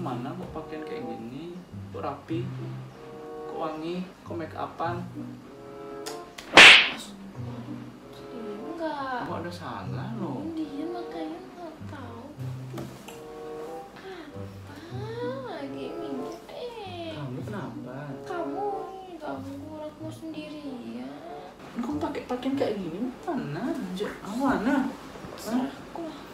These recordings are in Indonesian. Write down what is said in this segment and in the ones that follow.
kemana kok pakaian kayak gini? Kok rapi? Kok wangi? Kok make upan? Enggak. Kok ada salah loh? Dia makanya nggak tahu. Apa lagi minggir deh. Kamu kenapa? Kamu ini ganggu aku sendirian. Kamu pakai pakaian kayak gini mana? Mana? Hah? Aku lah.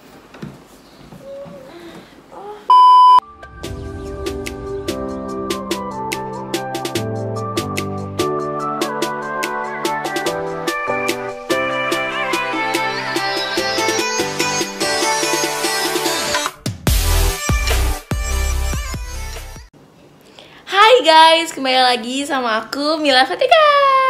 Hai guys, kembali lagi sama aku Mila Fatika.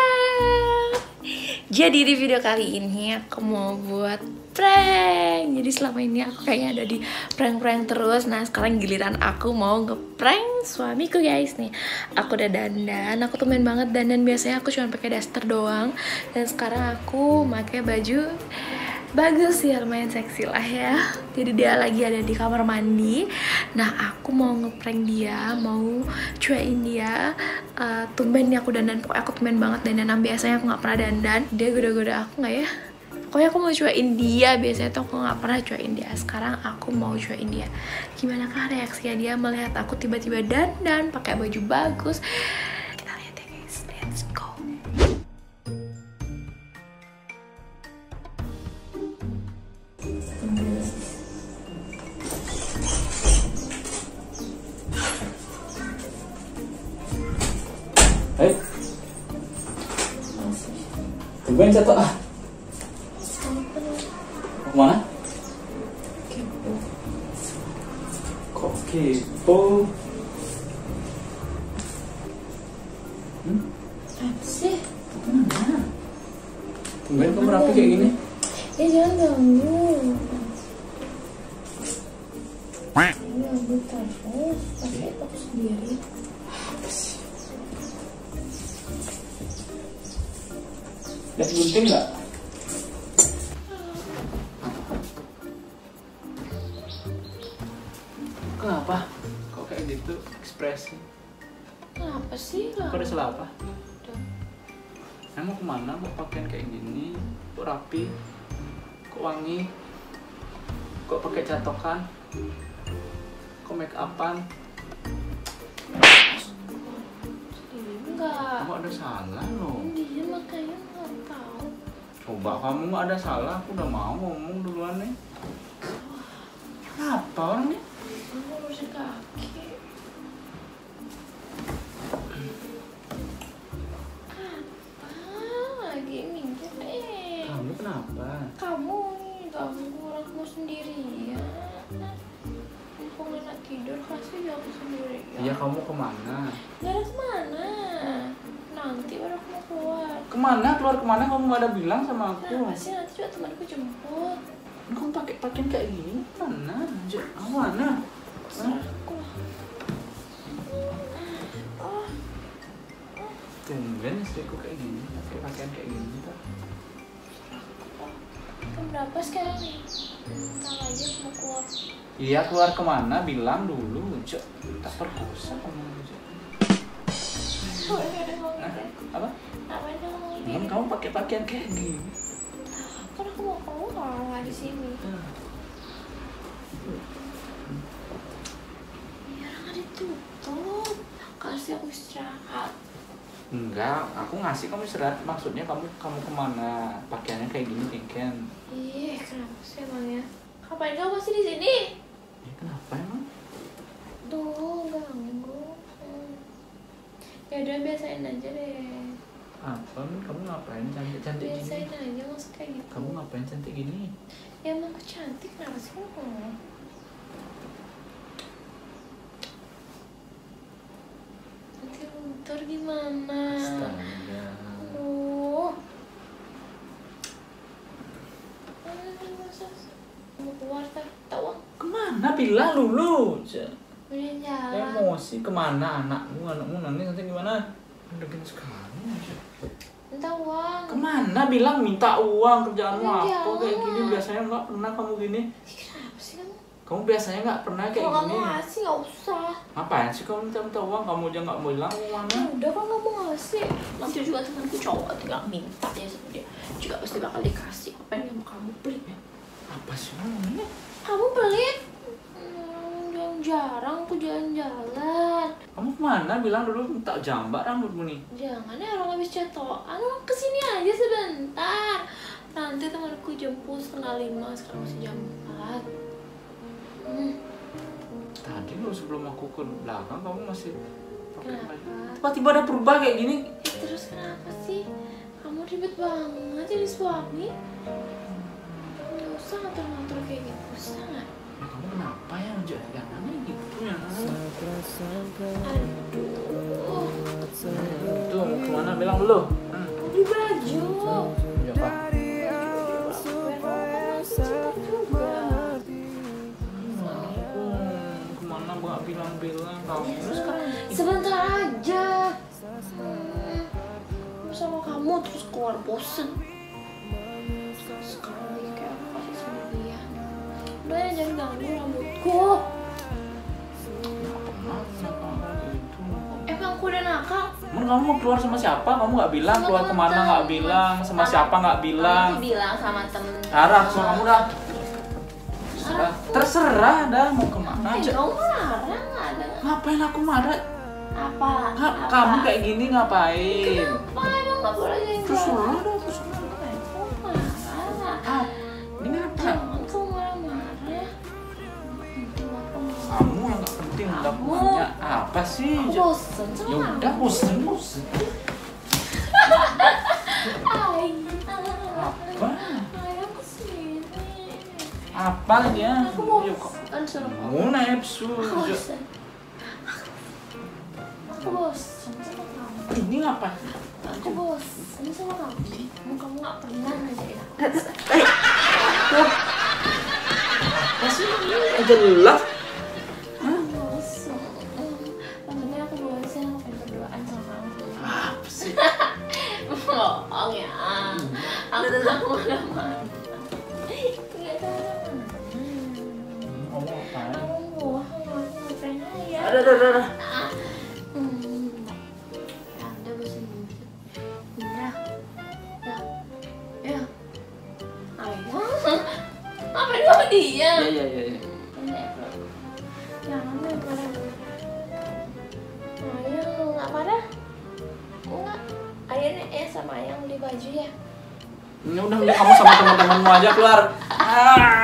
Jadi di video kali ini aku mau buat prank. Jadi selama ini aku kayaknya ada di prank-prank terus. Nah sekarang giliran aku mau nge-prank suamiku guys nih. Aku udah dandan, aku temen banget dandan. Biasanya aku cuma pakai daster doang. Dan sekarang aku pakai baju bagus ya, lumayan seksi lah ya. Jadi dia lagi ada di kamar mandi. Nah aku mau ngeprank dia, mau cuekin dia. Tumben nih aku dandan, pokoknya aku tumben banget dandan. Biasanya aku nggak pernah dandan. Dia goda-goda aku nggak ya? Pokoknya aku mau cuekin dia. Biasanya tuh aku nggak pernah cuekin dia. Sekarang aku mau cuekin dia. Gimana kah reaksinya dia melihat aku tiba-tiba dandan pakai baju bagus? Kita lihat ya guys, let's go. Hei, tumben jatuh ah. Mau kemana? Kepo. Kok kepo? Apa sih? Kemana? Tumben kamu rapi kayak gini? Ya jangan ganggu. Ganggu terus, pakai aku sendiri. Apa sih? Lihat gunting nggak? Kenapa? Kok kayak gitu ekspresi? Kenapa sih? Kok ada salah apa? Udah. Emang kemana kok pakaian kayak gini? Kok rapi? Kok wangi? Kok pakai catokan? Kok make upan? Enggak. Kamu ada salah loh. Dia makanya nggak tahu. Coba kamu nggak ada salah, aku udah mau ngomong duluan nih. Kenapa orangnya? Aku urusin kaki. Apa lagi minggir deh. Kamu kenapa? Kamu nih ganggu aku sendirian. Aku enak tidur kasih aku sendirian. Iya, kamu kemana? Gak ada kemana. Nanti baru aku mau keluar. Kemana? Keluar kemana? Kamu nggak ada bilang sama aku. Nah, pasti nanti juga temanku jemput. Kamu pakai pakaian kayak gini? Mana? Mana? Serah aku lah. Tumben istriku kayak gini, pakai pakaian kayak gini tuh. Jam berapa sekarang nih? Ntar aja aku mau keluar. Iya, keluar kemana? Bilang dulu, Cok. Tak perkosa kamu, Cok. Apa? Ngapain kamu ngomong Kan gini? kamu pakai pakaian kayak gini. Kan aku mau keluar, nggak di sini. Biar nggak ditutup. Kasih aku istirahat. Enggak, aku ngasih kamu istirahat. Maksudnya kamu kemana? Pakaiannya kayak gini, Ken. Ih, kenapa sih emangnya? Ngapain kamu masih di sini? Ya, kenapa emang? Tuh, ganggu. Ya udah biasain aja deh. Apa? Kamu ngapain cantik-cantik Biasain gini? aja maksud kayak gitu. Kamu ngapain cantik gini? Ya emang aku cantik, kenapa sih kamu? Nanti luntur gimana? Astaga. Aduh. Mau keluar tahu? Kemana? Bilang dulu. Udah jalan. Emosi kemana anakmu nanti gimana? Degil sekali. Minta uang. Kemana? Bilang minta uang, kerjaanmu Udah apa kayak jalan. gini? Biasanya nggak pernah kamu gini. Kenapa sih kamu? Kamu biasanya nggak pernah kayak Kalau gini. kamu ngasih nggak usah. Ngapain sih kamu minta uang? Kamu aja nggak mau bilang uangnya. Udah kan kamu ngasih. Nanti juga temanku cowok tinggal minta ya sama dia. Juga pasti bakal dikasih. Apa yang mau kamu pelit ya? Apa sih ngomongnya? Kamu pelit? Jarang aku jalan-jalan. Kamu kemana? Bilang dulu minta jambak rambutmu nih. Jangan ya orang habis catokan. Orang kesini aja sebentar. Nanti temanku jemput 4:30. Sekarang masih jam 4. Tadi lo sebelum aku ke belakang kamu masih pakai Kenapa? baju. Tiba-tiba ada berubah kayak gini. Terus kenapa sih? Kamu ribet banget jadi suami. Gak usah ngatur-ngatur kayak gitu. Usah nggak? Ya, kamu kenapa ya? Jangan gitu ya. Aduh. Tuh mau kemana? Bilang dulu. Beli baju. Ya pak. Kemana nggak bilang-bilang kamu? Sebentar aja. Sama kamu terus keluar bosen. Sekarang lagi kayak apa sih sama dia? Udah ya jangan ganggu rambutku. Emang aku udah nakal? Emang kamu mau keluar sama siapa? Kamu nggak bilang keluar kemana nggak bilang, sama siapa nggak bilang. Aku bilang sama temen. Arah sama kamu dah. Terserah dah mau kemana aja. Kamu marah nggak ada? Ngapain aku marah? Apa? Kamu kayak gini ngapain? Kenapa emang nggak boleh yang Terserah dah, terserah. Kamu marah. Ini apa? Jangan kamu marah-marah. Kamu yang nggak penting udah punya apa sih? Aku bosen sama Ya kamu. udah bosen. Apa? Ayah kesini. Apa dia? Aku Yuk, bosen sama kamu. kamu nafsu. Aku bosen. Aku bosen sama kamu. Ini apa? Aku bosen sama kamu. Kamu nggak pernah ngajakin aku. Masih jelas. Aku bosen. Makanya aku bosen. Aku pengen berduaan sama kamu. Apa sih? Bohong ya. Aku nggak marah-marah. Nggak tahu. Ngomong apa? Aku bohong. Aku nggak pernah ya. Ada. Ya udah bosen. Udah. Ya. Ayo. Apa kamu diam? Iya. Jangan deh parah. Ayang nggak parah? Enggak. Ayang sama Ayang beli baju ya. Ini udah kamu sama teman-temanmu aja keluar.